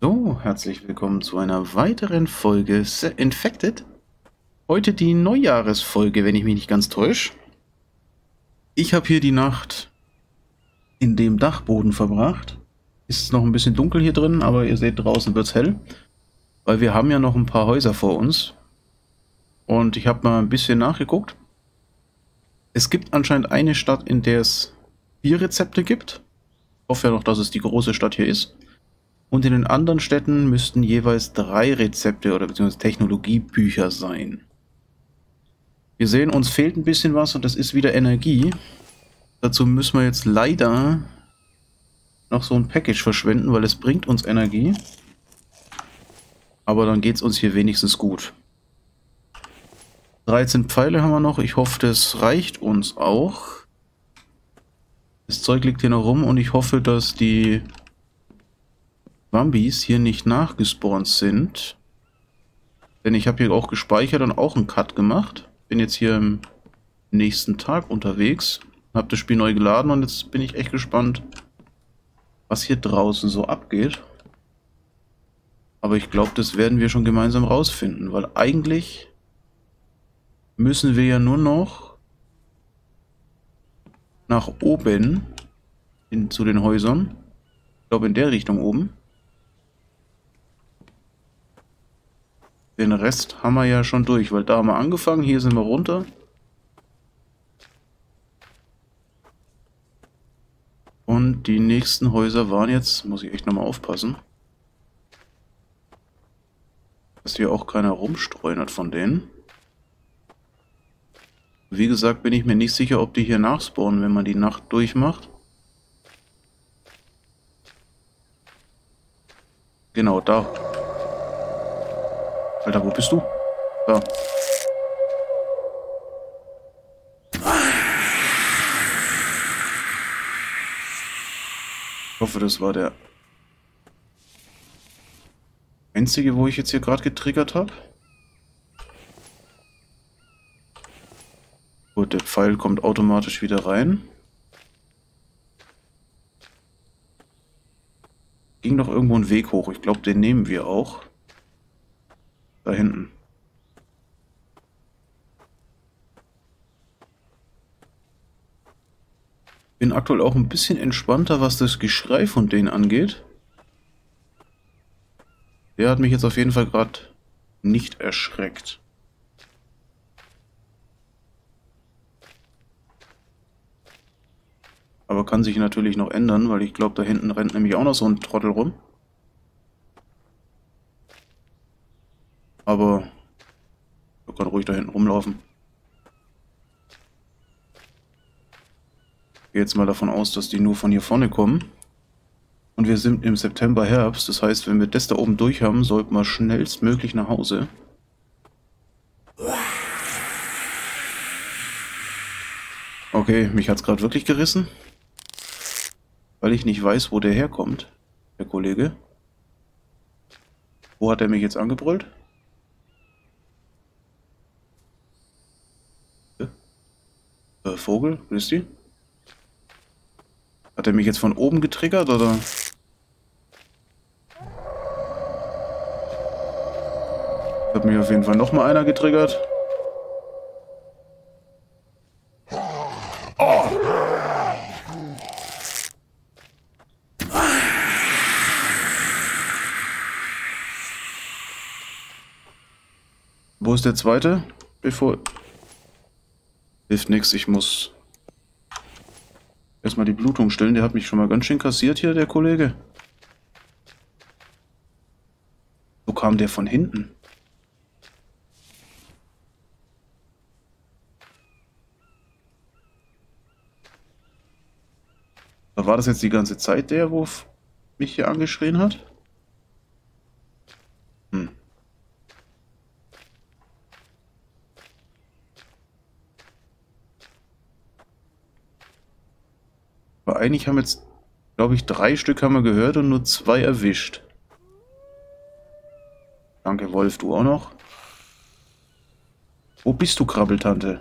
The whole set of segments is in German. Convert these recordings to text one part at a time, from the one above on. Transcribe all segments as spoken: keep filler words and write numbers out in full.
So, herzlich willkommen zu einer weiteren Folge The Infected. Heute die Neujahresfolge, wenn ich mich nicht ganz täusche. Ich habe hier die Nacht in dem Dachboden verbracht. Ist noch ein bisschen dunkel hier drin, aber ihr seht, draußen wird es hell. Weil wir haben ja noch ein paar Häuser vor uns. Und ich habe mal ein bisschen nachgeguckt. Es gibt anscheinend eine Stadt, in der es vier Rezepte gibt. Ich hoffe ja noch, dass es die große Stadt hier ist. Und in den anderen Städten müssten jeweils drei Rezepte oder beziehungsweise Technologiebücher sein. Wir sehen, uns fehlt ein bisschen was und das ist wieder Energie. Dazu müssen wir jetzt leider noch so ein Package verschwenden, weil es bringt uns Energie. Aber dann geht es uns hier wenigstens gut. dreizehn Pfeile haben wir noch. Ich hoffe, das reicht uns auch. Das Zeug liegt hier noch rum und ich hoffe, dass die Zombies hier nicht nachgespawnt sind. Denn ich habe hier auch gespeichert und auch einen Cut gemacht. Bin jetzt hier im nächsten Tag unterwegs. Habe das Spiel neu geladen und jetzt bin ich echt gespannt, was hier draußen so abgeht. Aber ich glaube, das werden wir schon gemeinsam rausfinden, weil eigentlich müssen wir ja nur noch nach oben hin zu den Häusern. Ich glaube in der Richtung oben. Den Rest haben wir ja schon durch, weil da haben wir angefangen, hier sind wir runter. Und die nächsten Häuser waren jetzt, muss ich echt nochmal aufpassen, dass hier auch keiner rumstreunert von denen. Wie gesagt, bin ich mir nicht sicher, ob die hier nachspawnen, wenn man die Nacht durchmacht. Genau, da. Alter, wo bist du? Da. Ich hoffe, das war der einzige, wo ich jetzt hier gerade getriggert habe. Gut, der Pfeil kommt automatisch wieder rein. Ging doch irgendwo ein Weg hoch. Ich glaube, den nehmen wir auch. Da hinten. Bin aktuell auch ein bisschen entspannter, was das Geschrei von denen angeht. Der hat mich jetzt auf jeden Fall gerade nicht erschreckt. Aber kann sich natürlich noch ändern, weil ich glaube, da hinten rennt nämlich auch noch so ein Trottel rum. Aber er kann ruhig da hinten rumlaufen. Ich gehe jetzt mal davon aus, dass die nur von hier vorne kommen. Und wir sind im September Herbst. Das heißt, wenn wir das da oben durch haben, sollten wir schnellstmöglich nach Hause. Okay, mich hat es gerade wirklich gerissen. Weil ich nicht weiß, wo der herkommt, der Kollege. Wo hat er mich jetzt angebrüllt? Äh, Vogel, grüß dich. Hat er mich jetzt von oben getriggert, oder? Hat mich auf jeden Fall noch mal einer getriggert. Oh! Wo ist der zweite? Bevor... Hilft nichts, ich muss erstmal die Blutung stillen. Der hat mich schon mal ganz schön kassiert hier, der Kollege. Wo kam der von hinten? War das jetzt die ganze Zeit der, wo mich hier angeschrien hat? Hm. Aber eigentlich haben jetzt, glaube ich, drei Stück haben wir gehört und nur zwei erwischt. Danke, Wolf, du auch noch. Wo bist du, Krabbeltante?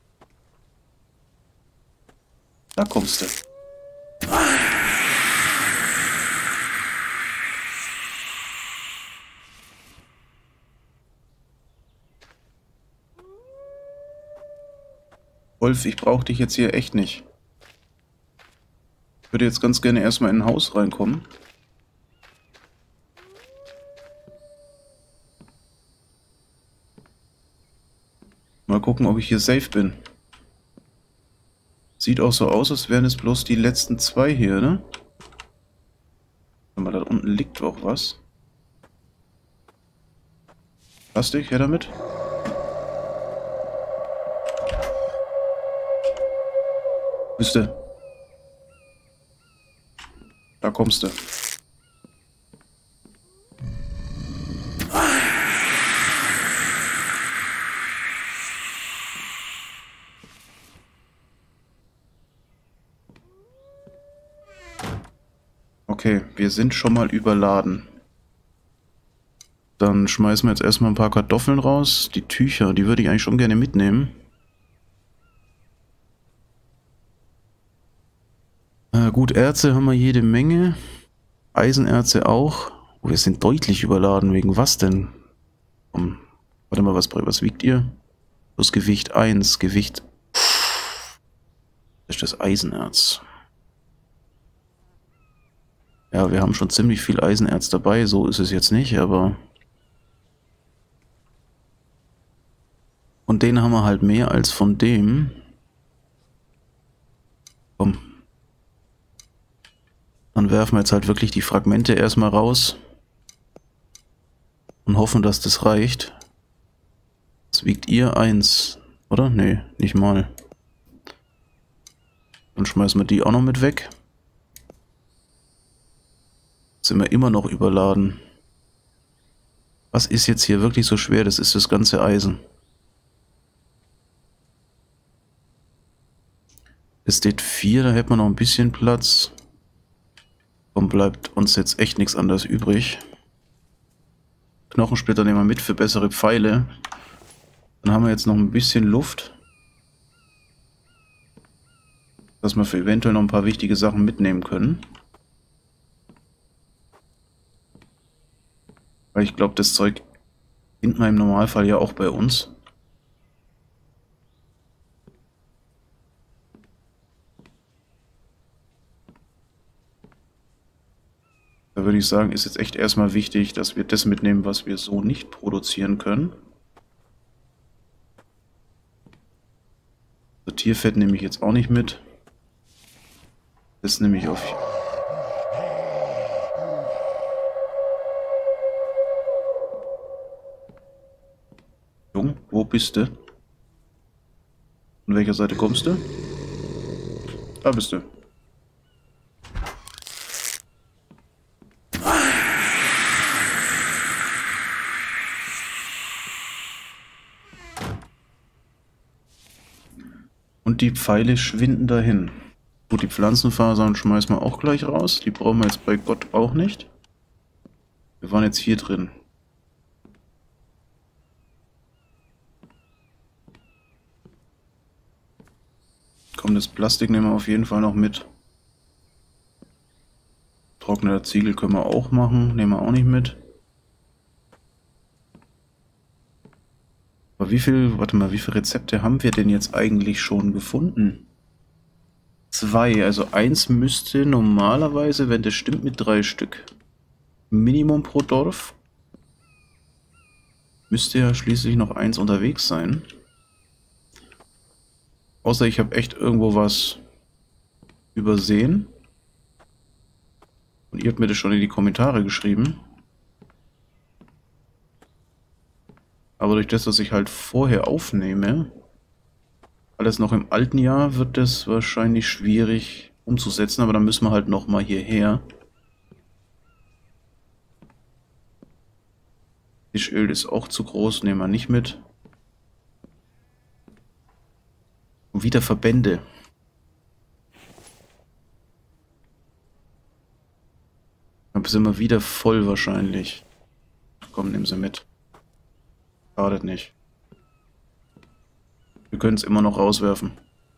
Da kommst du. Wolf, ich brauche dich jetzt hier echt nicht. Ich würde jetzt ganz gerne erstmal in ein Haus reinkommen. Mal gucken, ob ich hier safe bin. Sieht auch so aus, als wären es bloß die letzten zwei hier, ne? Aber da unten liegt auch was. Plastik, her damit. Bist du? Da kommst du. Okay, wir sind schon mal überladen. Dann schmeißen wir jetzt erstmal ein paar Kartoffeln raus. Die Tücher, die würde ich eigentlich schon gerne mitnehmen. Äh, gut, Erze haben wir jede Menge. Eisenerze auch. Oh, wir sind deutlich überladen. Wegen was denn? Um, warte mal, was, was wiegt ihr? Plus Gewicht eins. Gewicht... Das ist das Eisenerz. Ja, wir haben schon ziemlich viel Eisenerz dabei. So ist es jetzt nicht, aber... Von denen haben wir halt mehr als von dem. Komm. Dann werfen wir jetzt halt wirklich die Fragmente erstmal raus. Und hoffen, dass das reicht. Das wiegt ihr eins, oder? Nee, nicht mal. Dann schmeißen wir die auch noch mit weg. Sind wir immer noch überladen. Was ist jetzt hier wirklich so schwer? Das ist das ganze Eisen. Es steht vier, da hätten wir noch ein bisschen Platz. Und bleibt uns jetzt echt nichts anderes übrig. Knochensplitter nehmen wir mit für bessere Pfeile. Dann haben wir jetzt noch ein bisschen Luft. Dass wir für eventuell noch ein paar wichtige Sachen mitnehmen können. Weil ich glaube, das Zeug findet man im Normalfall ja auch bei uns. Da würde ich sagen, ist jetzt echt erstmal wichtig, dass wir das mitnehmen, was wir so nicht produzieren können. Das Tierfett nehme ich jetzt auch nicht mit. Das nehme ich auf. Jung, wo bist du? Von welcher Seite kommst du? Da bist du. Und die Pfeile schwinden dahin. Gut, die Pflanzenfasern schmeißen wir auch gleich raus. Die brauchen wir jetzt bei Gott auch nicht. Wir waren jetzt hier drin. Komm, das Plastik nehmen wir auf jeden Fall noch mit. Trockener Ziegel können wir auch machen. Nehmen wir auch nicht mit. Aber wie viel, warte mal, wie viele Rezepte haben wir denn jetzt eigentlich schon gefunden? Zwei, also eins müsste normalerweise, wenn das stimmt, mit drei Stück. Minimum pro Dorf. Müsste ja schließlich noch eins unterwegs sein. Außer ich habe echt irgendwo was übersehen. Und ihr habt mir das schon in die Kommentare geschrieben. Aber durch das, was ich halt vorher aufnehme, alles noch im alten Jahr, wird das wahrscheinlich schwierig umzusetzen. Aber dann müssen wir halt nochmal hierher. Fischöl ist auch zu groß, nehmen wir nicht mit. Und wieder Verbände. Dann sind wir wieder voll wahrscheinlich. Komm, nehmen sie mit. Schadet nicht. Wir können es immer noch rauswerfen.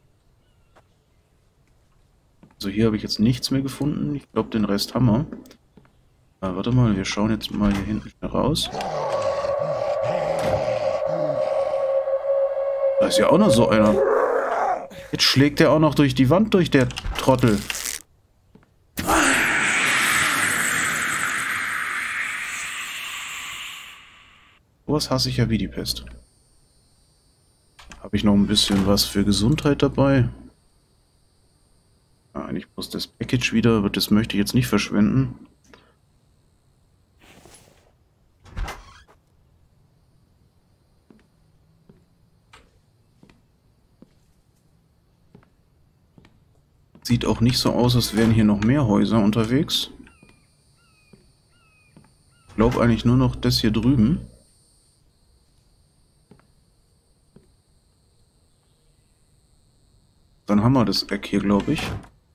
Also hier habe ich jetzt nichts mehr gefunden. Ich glaube, den Rest haben wir. Ah, warte mal, wir schauen jetzt mal hier hinten schnell raus. Da ist ja auch noch so einer. Jetzt schlägt er auch noch durch die Wand durch, der Trottel. Sowas hasse ich ja wie die Pest. Habe ich noch ein bisschen was für Gesundheit dabei? Ja, eigentlich muss das Package wieder, aber das möchte ich jetzt nicht verschwenden. Sieht auch nicht so aus, als wären hier noch mehr Häuser unterwegs. Ich glaube eigentlich nur noch das hier drüben. Dann haben wir das Eck hier, glaube ich.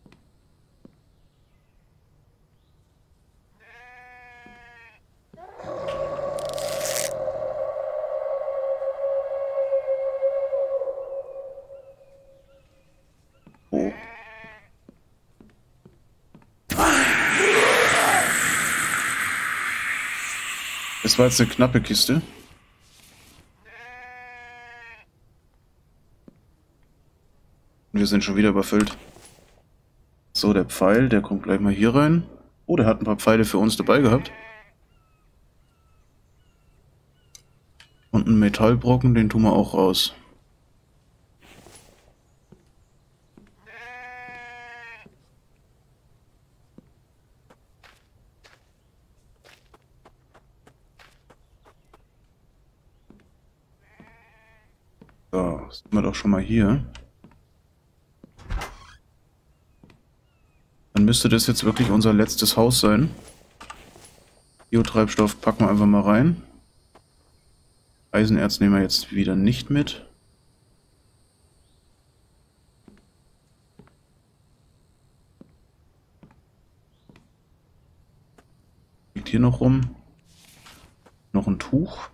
Oh. Das war jetzt eine knappe Kiste. Wir sind schon wieder überfüllt. So, der Pfeil, der kommt gleich mal hier rein. Oh, der hat ein paar Pfeile für uns dabei gehabt. Und einen Metallbrocken, den tun wir auch raus. So, sind wir doch schon mal hier. Dann müsste das jetzt wirklich unser letztes Haus sein. Biotreibstoff packen wir einfach mal rein. Eisenerz nehmen wir jetzt wieder nicht mit. Liegt hier noch rum. Noch ein Tuch.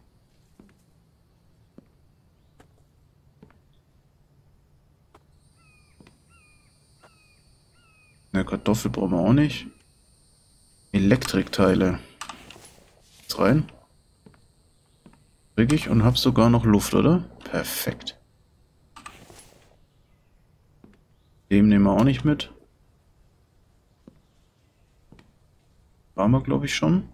Eine Kartoffel brauchen wir auch nicht. Elektrikteile. Jetzt rein. Krieg ich und hab sogar noch Luft, oder? Perfekt. Dem nehmen wir auch nicht mit. Waren wir, glaube ich, schon.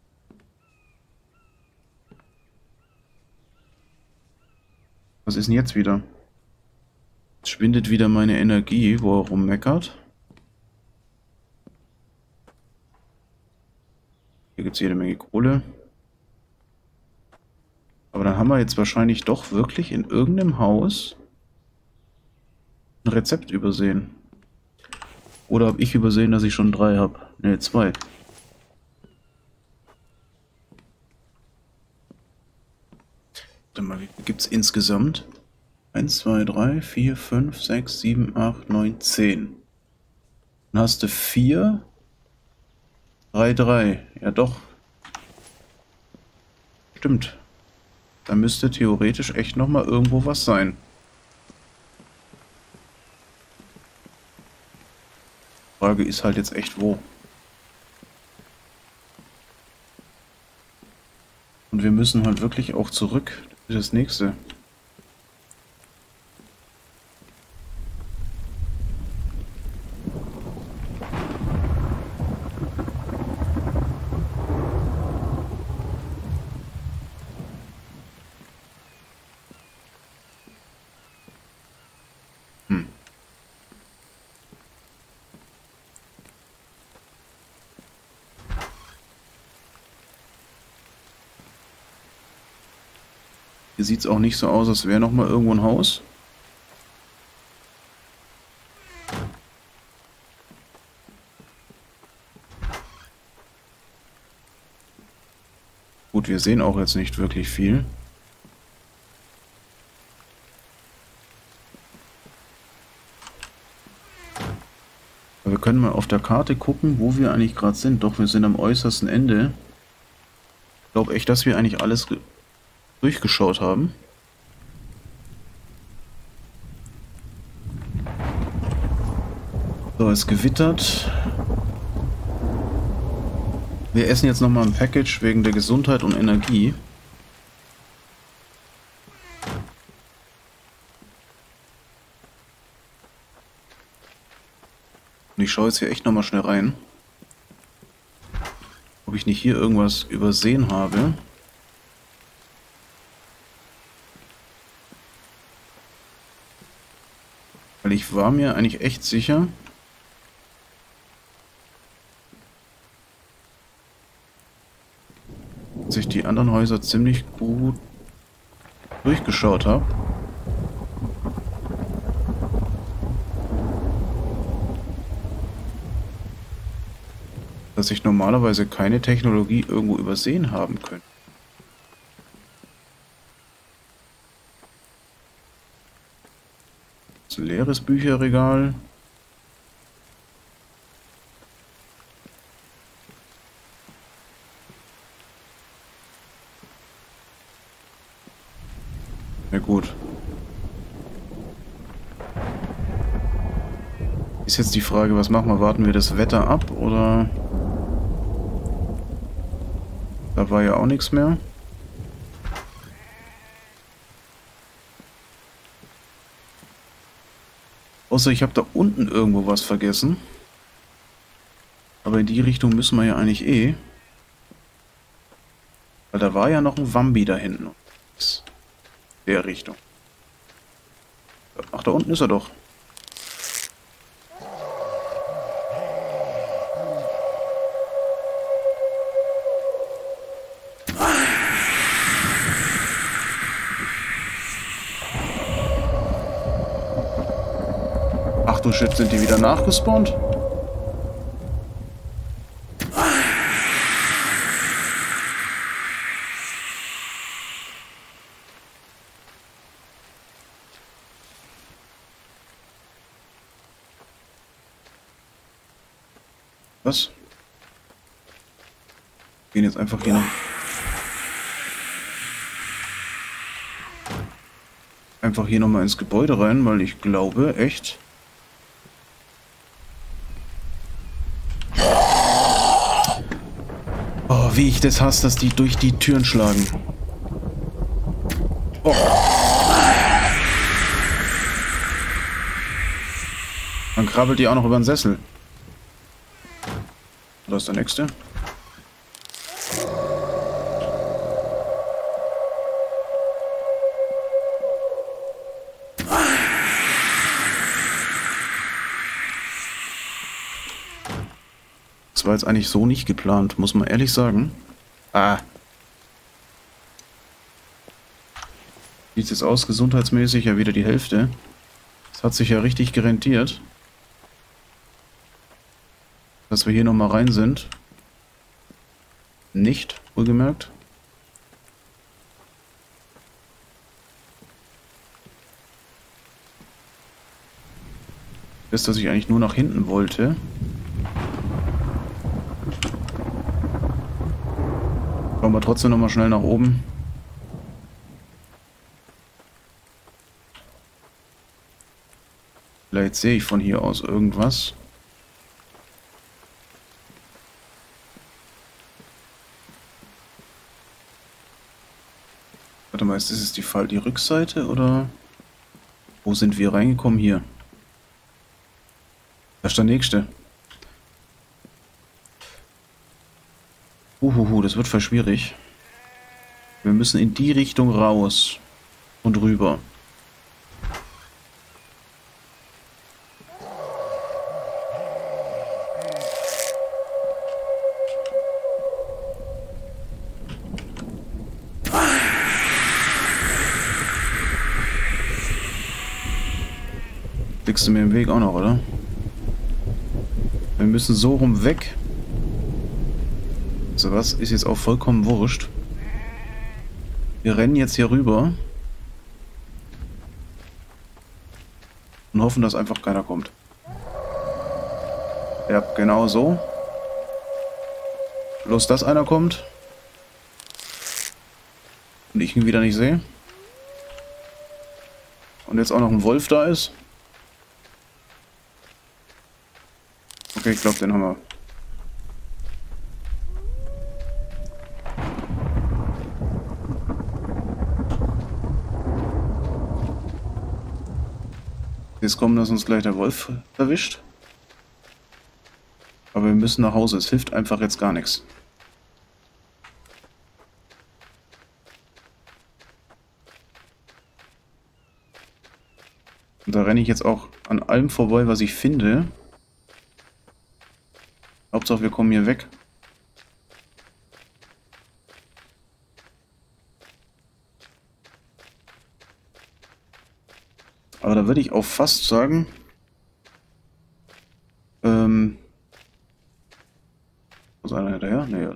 Was ist denn jetzt wieder? Jetzt schwindet wieder meine Energie, wo er rummeckert. Hier gibt es jede Menge Kohle. Aber dann haben wir jetzt wahrscheinlich doch wirklich in irgendeinem Haus ein Rezept übersehen. Oder habe ich übersehen, dass ich schon drei habe? Ne, zwei. Warte mal, wie viel gibt es insgesamt? eins, zwei, drei, vier, fünf, sechs, sieben, acht, neun, zehn. Dann hast du vier. drei, drei. Ja doch. Stimmt. Da müsste theoretisch echt nochmal irgendwo was sein. Frage ist halt jetzt echt wo. Und wir müssen halt wirklich auch zurück. Das ist das nächste. Hm. Hier sieht es auch nicht so aus, als wäre noch mal irgendwo ein Haus. Gut, wir sehen auch jetzt nicht wirklich viel. Aber wir können mal auf der Karte gucken, wo wir eigentlich gerade sind. Doch, wir sind am äußersten Ende. Ich glaube echt, dass wir eigentlich alles durchgeschaut haben. So, es gewittert. Wir essen jetzt nochmal ein Package wegen der Gesundheit und Energie. Und ich schaue jetzt hier echt nochmal schnell rein, ob ich nicht hier irgendwas übersehen habe. Weil ich war mir eigentlich echt sicher, dass ich die anderen Häuser ziemlich gut durchgeschaut habe. Dass ich normalerweise keine Technologie irgendwo übersehen haben könnte. Das ist ein leeres Bücherregal. Na gut. Ist jetzt die Frage, was machen wir? Warten wir das Wetter ab oder... Da war ja auch nichts mehr. Außer ich habe da unten irgendwo was vergessen. Aber in die Richtung müssen wir ja eigentlich eh. Weil da war ja noch ein Wambi da hinten. Der Richtung. Ach, da unten ist er doch. Ach du Shit, sind die wieder nachgespawnt? Was? Gehen jetzt einfach hier noch. Einfach hier nochmal ins Gebäude rein, weil ich glaube, echt. Oh, wie ich das hasse, dass die durch die Türen schlagen. Oh. Dann krabbelt die auch noch über den Sessel. Da ist der nächste. Das war jetzt eigentlich so nicht geplant, muss man ehrlich sagen. Ah. Wie sieht es aus? Gesundheitsmäßig ja wieder die Hälfte. Das hat sich ja richtig gerentiert. Dass wir hier nochmal rein sind. Nicht, wohlgemerkt. Ist, dass ich eigentlich nur nach hinten wollte. Schauen wir trotzdem nochmal schnell nach oben. Vielleicht sehe ich von hier aus irgendwas. Warte mal, ist das die Fall, die Rückseite oder wo sind wir reingekommen? Hier. Da ist der nächste. Uhuhu, das wird voll schwierig. Wir müssen in die Richtung raus und rüber. Liegst du mir im Weg auch noch, oder? Wir müssen so rum weg. So was ist jetzt auch vollkommen wurscht. Wir rennen jetzt hier rüber. Und hoffen, dass einfach keiner kommt. Ja, genau so. Bloß, dass einer kommt. Und ich ihn wieder nicht sehe. Und jetzt auch noch ein Wolf da ist. Okay, ich glaube, den haben wir. Jetzt kommen, dass uns gleich der Wolf erwischt. Aber wir müssen nach Hause. Es hilft einfach jetzt gar nichts. Und da renne ich jetzt auch an allem vorbei, was ich finde. Hauptsache, wir kommen hier weg. Aber da würde ich auch fast sagen, ähm, was ist einer hinterher? Nee.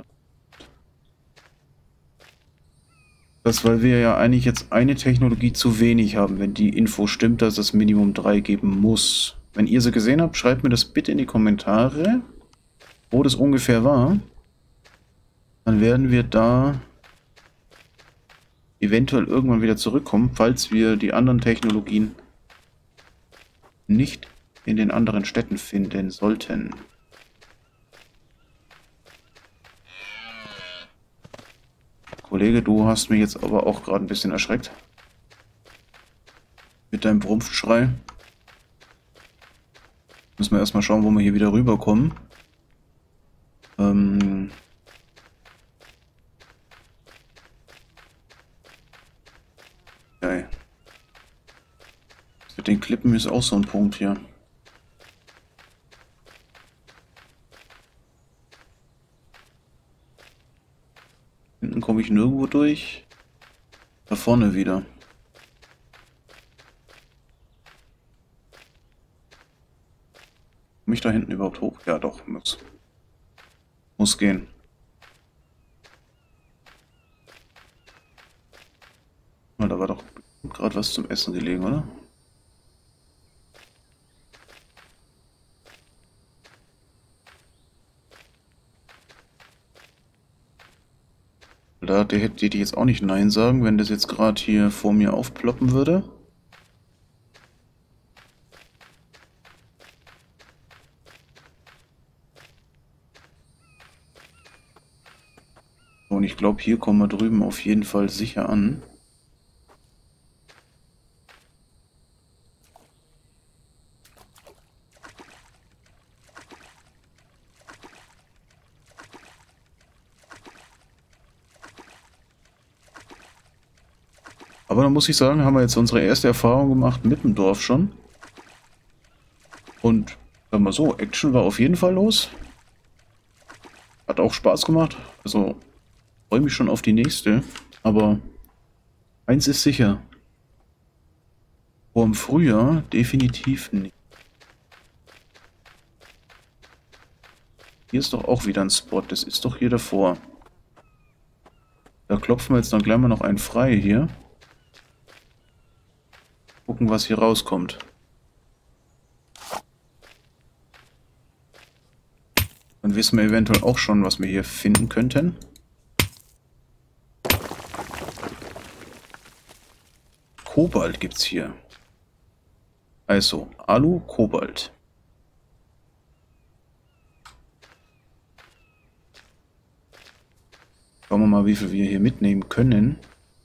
Das, weil wir ja eigentlich jetzt eine Technologie zu wenig haben, wenn die Info stimmt, dass es Minimum drei geben muss. Wenn ihr sie gesehen habt, schreibt mir das bitte in die Kommentare, wo das ungefähr war. Dann werden wir da eventuell irgendwann wieder zurückkommen, falls wir die anderen Technologien nicht in den anderen Städten finden sollten. Kollege, du hast mich jetzt aber auch gerade ein bisschen erschreckt. Mit deinem Brumpfschrei. Müssen wir erstmal schauen, wo wir hier wieder rüberkommen. Ähm... Okay. Mit den Klippen ist auch so ein Punkt hier. Hinten komme ich nirgendwo durch. Da vorne wieder. Komme ich da hinten überhaupt hoch? Ja doch, muss. Muss gehen. Na, da war doch gerade was zum Essen gelegen, oder? Da hätte ich jetzt auch nicht Nein sagen, wenn das jetzt gerade hier vor mir aufploppen würde. Und ich glaube, hier kommen wir drüben auf jeden Fall sicher an. Aber da muss ich sagen, haben wir jetzt unsere erste Erfahrung gemacht mit dem Dorf schon. Und sagen wir so, Action war auf jeden Fall los. Hat auch Spaß gemacht. Also freue mich schon auf die nächste. Aber eins ist sicher. Vor dem Frühjahr definitiv nicht. Hier ist doch auch wieder ein Spot. Das ist doch hier davor. Da klopfen wir jetzt dann gleich mal noch einen frei hier. Gucken, was hier rauskommt. Dann wissen wir eventuell auch schon, was wir hier finden könnten. Kobalt gibt's hier. Also, Alu, Kobalt. Schauen wir mal, wie viel wir hier mitnehmen können.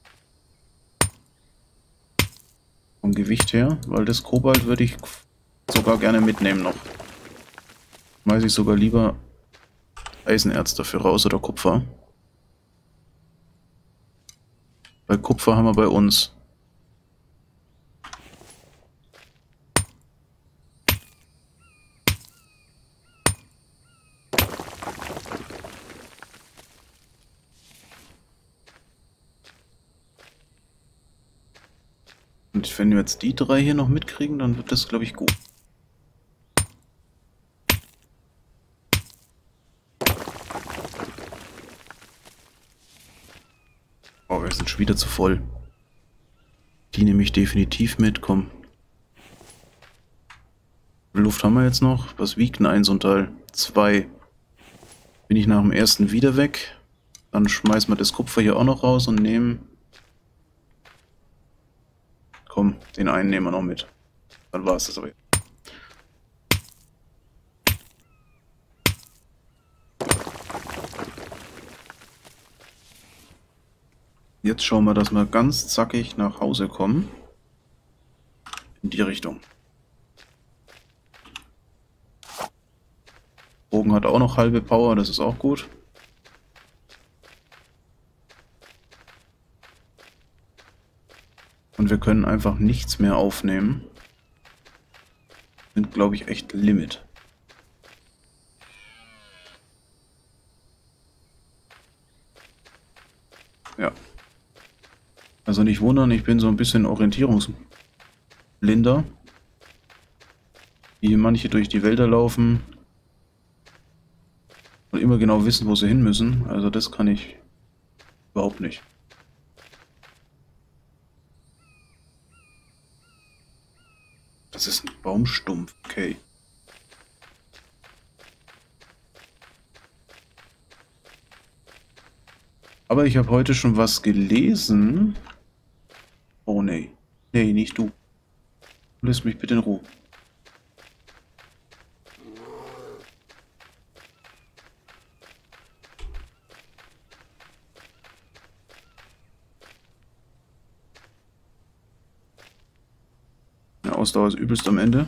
Vom Gewicht her, weil das Kobalt würde ich sogar gerne mitnehmen noch. Schmeiße ich sogar lieber Eisenerz dafür raus oder Kupfer. Bei Kupfer haben wir bei uns. Und wenn wir jetzt die drei hier noch mitkriegen, dann wird das, glaube ich, gut. Oh, wir sind schon wieder zu voll. Die nehme ich definitiv mit, komm. Wie viel Luft haben wir jetzt noch? Was wiegt denn ein so ein Teil? Zwei. Bin ich nach dem ersten wieder weg. Dann schmeißen wir das Kupfer hier auch noch raus und nehmen... Komm, den einen nehmen wir noch mit. Dann war es das aber. Jetzt schauen wir, dass wir ganz zackig nach Hause kommen. In die Richtung. Bogen hat auch noch halbe Power, das ist auch gut. Und wir können einfach nichts mehr aufnehmen. Sind, glaube ich, echt Limit. Ja. Also nicht wundern, ich bin so ein bisschen orientierungsblinder. Wie manche durch die Wälder laufen und immer genau wissen, wo sie hin müssen. Also das kann ich überhaupt nicht. Das ist ein Baumstumpf, okay. Aber ich habe heute schon was gelesen. Oh nee. Nee, nicht du. Lass mich bitte in Ruhe. Ja, Ausdauer ist übelst am Ende.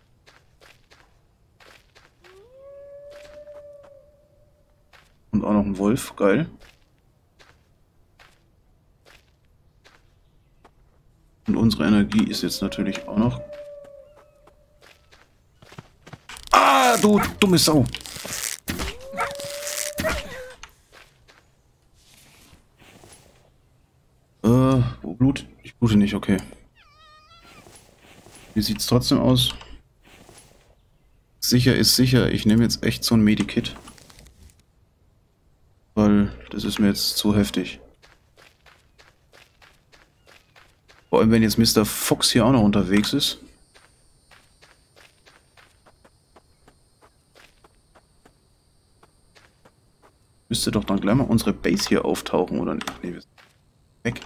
Und auch noch ein Wolf, geil. Und unsere Energie ist jetzt natürlich auch noch... Ah, du dumme Sau! Äh, wo Blut? Ich blute nicht, okay. Wie sieht's trotzdem aus? Sicher ist sicher, ich nehme jetzt echt so ein Medikit. Weil das ist mir jetzt zu heftig. Vor allem, wenn jetzt Mister Fox hier auch noch unterwegs ist. Müsste doch dann gleich mal unsere Base hier auftauchen, oder nicht? Nee, wir sind weg.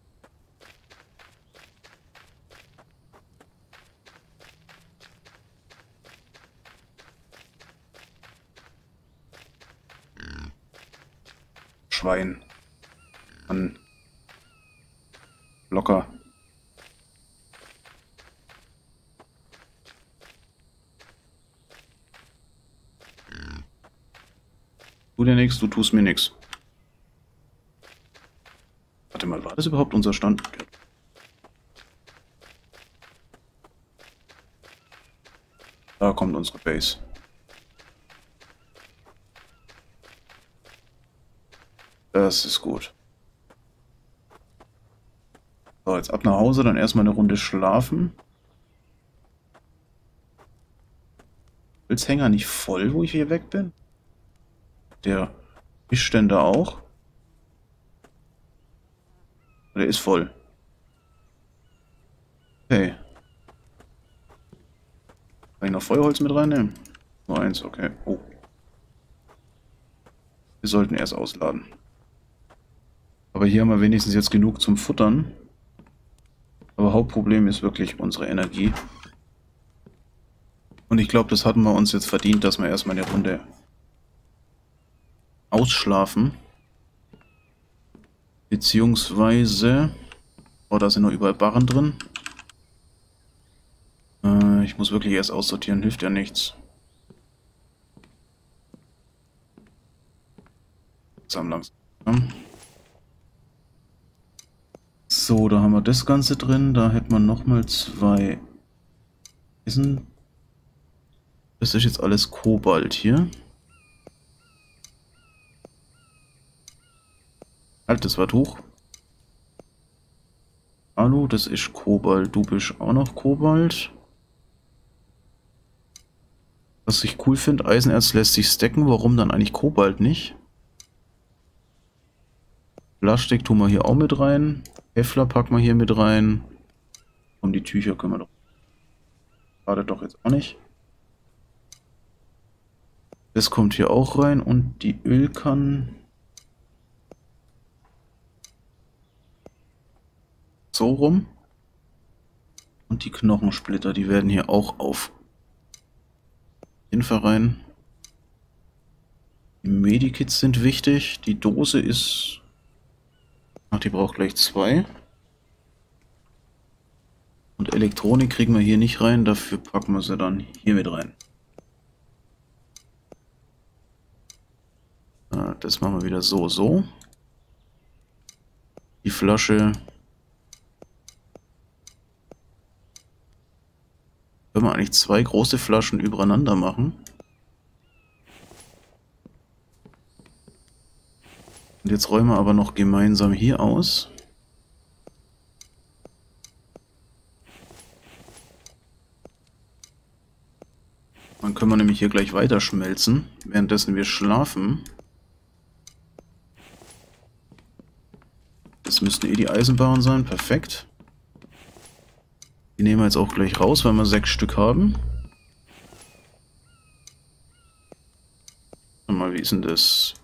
Schwein. Mann. Locker. Tu dir nichts, du tust mir nichts. Warte mal, war das überhaupt unser Stand? Da kommt unsere Base. Das ist gut. So, jetzt ab nach Hause, dann erstmal eine Runde schlafen. Pilzhänger nicht voll, wo ich hier weg bin? Der Fischständer auch. Der ist voll. Okay. Kann ich noch Feuerholz mit reinnehmen? Nur eins, okay. Oh. Wir sollten erst ausladen. Aber hier haben wir wenigstens jetzt genug zum Futtern. Aber Hauptproblem ist wirklich unsere Energie. Und ich glaube, das hatten wir uns jetzt verdient, dass wir erstmal eine Runde ausschlafen. Beziehungsweise... Oh, da sind noch überall Barren drin. Äh, ich muss wirklich erst aussortieren, hilft ja nichts. Langsam, langsam. So, da haben wir das Ganze drin. Da hätte man nochmal zwei... Das ist jetzt alles Kobalt hier. Halt, das war hoch. Hallo, das ist Kobalt. Du bist auch noch Kobalt. Was ich cool finde, Eisenerz lässt sich stacken. Warum dann eigentlich Kobalt nicht? Plastik tun wir hier auch mit rein. Kevlar packen wir hier mit rein. Und die Tücher können wir doch... Gerade doch jetzt auch nicht. Das kommt hier auch rein. Und die Ölkannen... So rum. Und die Knochensplitter, die werden hier auch auf jeden Fall rein. Die Medikits sind wichtig. Die Dose ist... Ach, die braucht gleich zwei. Und Elektronik kriegen wir hier nicht rein. Dafür packen wir sie dann hier mit rein. das machen wir wieder so, so. Die Flasche. Können wir eigentlich zwei große Flaschen übereinander machen. Und jetzt räumen wir aber noch gemeinsam hier aus. Dann können wir nämlich hier gleich weiter schmelzen, währenddessen wir schlafen. Das müssten eh die Eisenbahnen sein, perfekt. Die nehmen wir jetzt auch gleich raus, weil wir sechs Stück haben. Warte mal, wie ist denn das?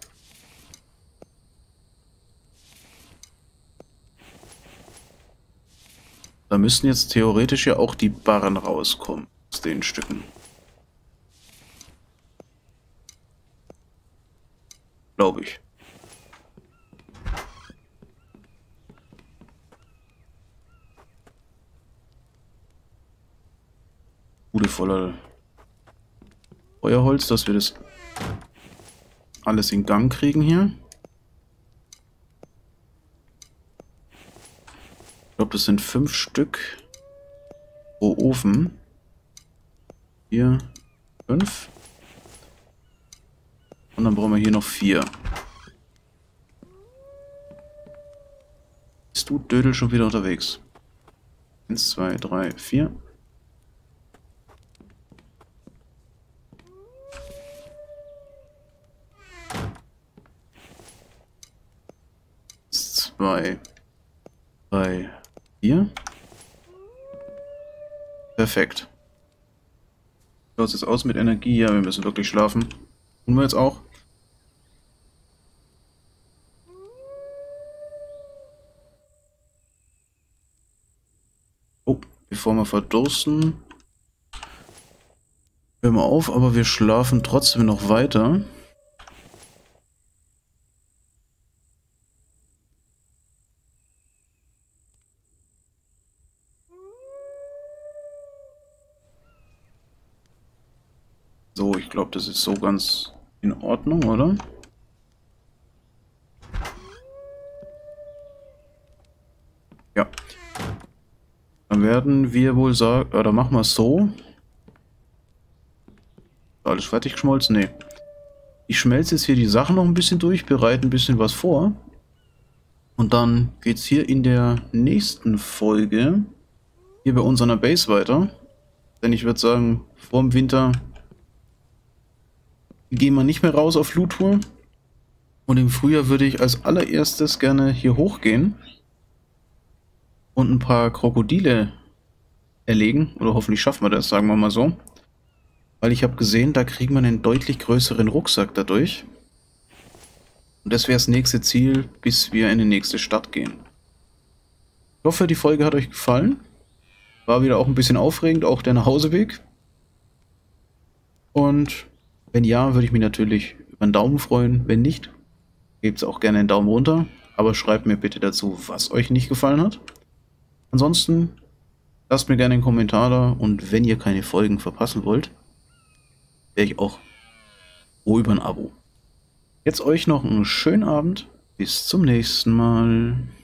Da müssten jetzt theoretisch ja auch die Barren rauskommen aus den Stücken. Glaube ich. Bude voller Feuerholz, dass wir das alles in Gang kriegen hier. Ich glaube, das sind fünf Stück pro Ofen. Vier, fünf. Und dann brauchen wir hier noch vier. Bist du, Dödel, schon wieder unterwegs? Eins, zwei, drei, vier. Zwei, drei, vier. Perfekt. Schaut es jetzt aus mit Energie? Ja, wir müssen wirklich schlafen. Tun wir jetzt auch. Oh, bevor wir verdursten, hören wir auf, aber wir schlafen trotzdem noch weiter. So, ich glaube, das ist so ganz in Ordnung, oder? Ja. Dann werden wir wohl sagen, oder machen wir es so. Alles fertig geschmolzen? Nee. Ich schmelze jetzt hier die Sachen noch ein bisschen durch, bereite ein bisschen was vor. Und dann geht es hier in der nächsten Folge hier bei uns an der Base weiter. Denn ich würde sagen, vor dem Winter gehen wir nicht mehr raus auf Loot-Tour. Und im Frühjahr würde ich als allererstes gerne hier hochgehen und ein paar Krokodile erlegen. Oder hoffentlich schaffen wir das, sagen wir mal so. Weil ich habe gesehen, da kriegen wir einen deutlich größeren Rucksack dadurch. Und das wäre das nächste Ziel, bis wir in die nächste Stadt gehen. Ich hoffe, die Folge hat euch gefallen. War wieder auch ein bisschen aufregend, auch der Nachhauseweg. Und wenn ja, würde ich mich natürlich über einen Daumen freuen. Wenn nicht, gebt es auch gerne einen Daumen runter. Aber schreibt mir bitte dazu, was euch nicht gefallen hat. Ansonsten lasst mir gerne einen Kommentar da. Und wenn ihr keine Folgen verpassen wollt, wäre ich auch froh über ein Abo. Jetzt euch noch einen schönen Abend. Bis zum nächsten Mal.